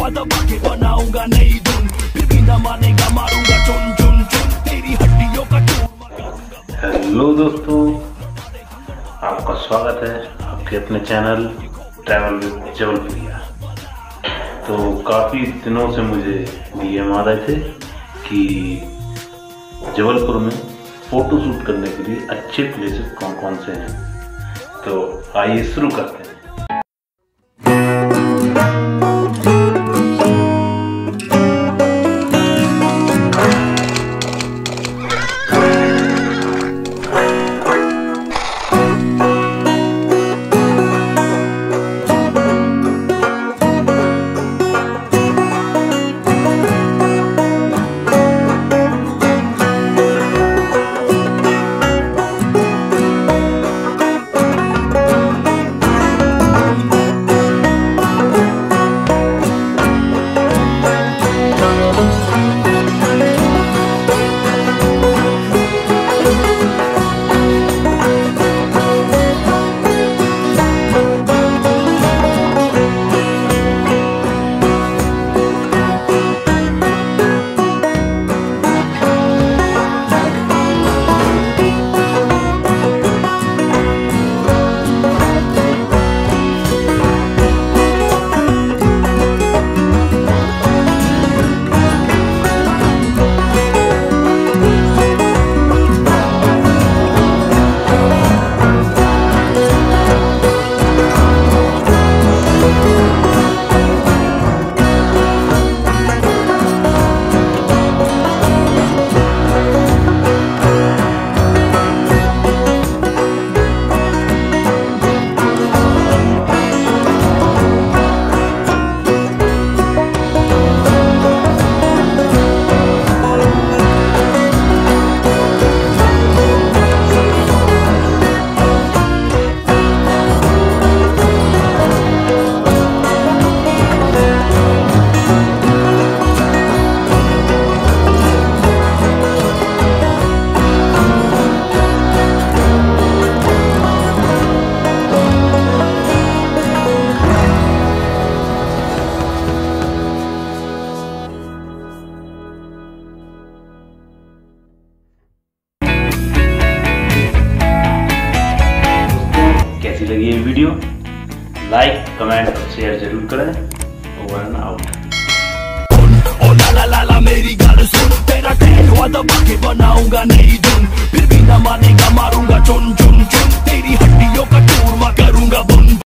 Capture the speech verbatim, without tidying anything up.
दबा के बनाऊंगा नई धुन, फिर भी न मानेगा मारूंगा चुन चुन चुन, तेरी हड्डियों का चूरमा। हेलो दोस्तों, आपका स्वागत है आपके अपने चैनल ट्रैवल विद जबलपुरिया। तो काफ़ी दिनों से मुझे डीएम आ रहे थे कि जबलपुर में फ़ोटो शूट करने के लिए अच्छे प्लेसेस कौन कौन से हैं। तो आइए शुरू करते हैं। कैसी लगी ये वीडियो? लाइक, कमेंट और शेयर जरूर करें। Over and out. ओ ला ला ला ला मेरी गाल सुन, तेरा टैग हुआ दबा के बनाऊंगा नई धुन, फिर भी न मानेगा मारूंगा चुन चुन चुन, तेरी हड्डियों का चूरमा करूंगा बुन।